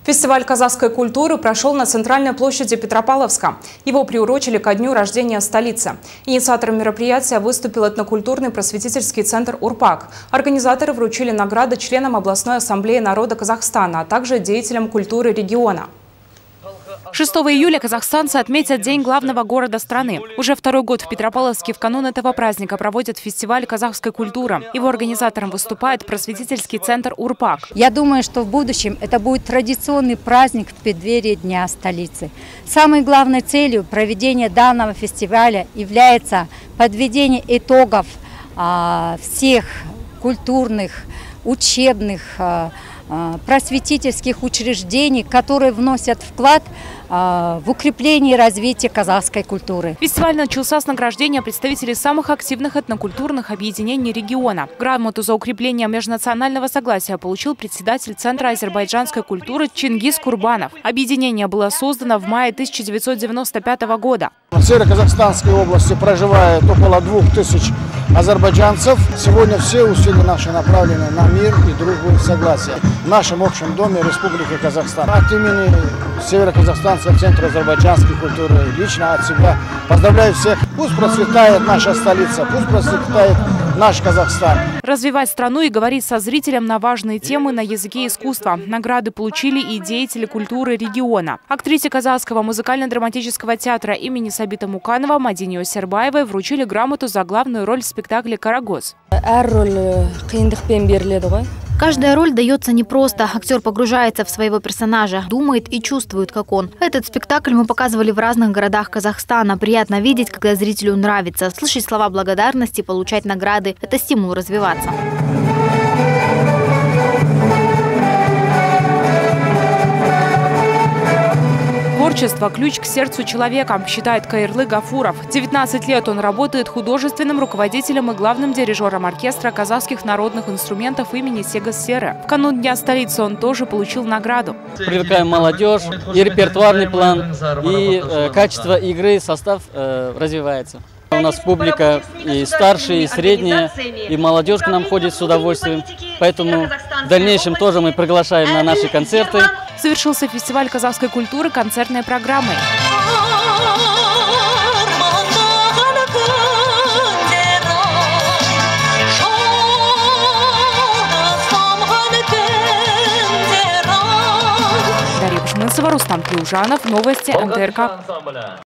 Фестиваль казахской культуры прошел на центральной площади Петропавловска. Его приурочили ко дню рождения столицы. Инициатором мероприятия выступил этнокультурный просветительский центр «Урпак». Организаторы вручили награды членам областной ассамблеи народа Казахстана, а также деятелям культуры региона. 6 июля казахстанцы отметят День главного города страны. Уже второй год в Петропавловске в канун этого праздника проводят фестиваль казахской культуры. Его организатором выступает просветительский центр «Урпак». Я думаю, что в будущем это будет традиционный праздник в преддверии Дня столицы. Самой главной целью проведения данного фестиваля является подведение итогов всех культурных, учебных, просветительских учреждений, которые вносят вклад в укрепление и развитие казахской культуры. Фестиваль начался с награждения представителей самых активных этнокультурных объединений региона. Грамоту за укрепление межнационального согласия получил председатель Центра азербайджанской культуры Чингис Курбанов. Объединение было создано в мае 1995 года. В Северо-Казахстанской области проживает около 2000 азербайджанцев. Сегодня все усилия наши направлены на мир и дружбу и согласие в нашем общем доме Республики Казахстан. От имени Северо-Казахстанского центра азербайджанской культуры лично от себя поздравляю всех. Пусть процветает наша столица, пусть процветает наш Казахстан. Развивать страну и говорить со зрителем на важные темы на языке искусства. Награды получили и деятели культуры региона. Актрисе Казахского музыкально-драматического театра имени Сабита Муканова Мадине Осербаевой вручили грамоту за главную роль в спектакле «Карагоз». Каждая роль дается непросто. Актер погружается в своего персонажа, думает и чувствует, как он. Этот спектакль мы показывали в разных городах Казахстана. Приятно видеть, когда зрителю нравится. Слышать слова благодарности, получать награды – это стимул развиваться. Творчество – ключ к сердцу человека, считает Кайырлы Гафуров. 19 лет он работает художественным руководителем и главным дирижером оркестра казахских народных инструментов имени Сегосферы. В канун Дня столицы он тоже получил награду. Привлекаем молодежь, и репертуарный план, и качество игры, состав развивается. У нас публика и старшие, и средняя, и молодежь к нам ходит с удовольствием. Поэтому в дальнейшем тоже мы приглашаем на наши концерты. Завершился фестиваль казахской культуры концертной программой. Дарья Бушманцева, Рустам Клюжанов, новости НТРК.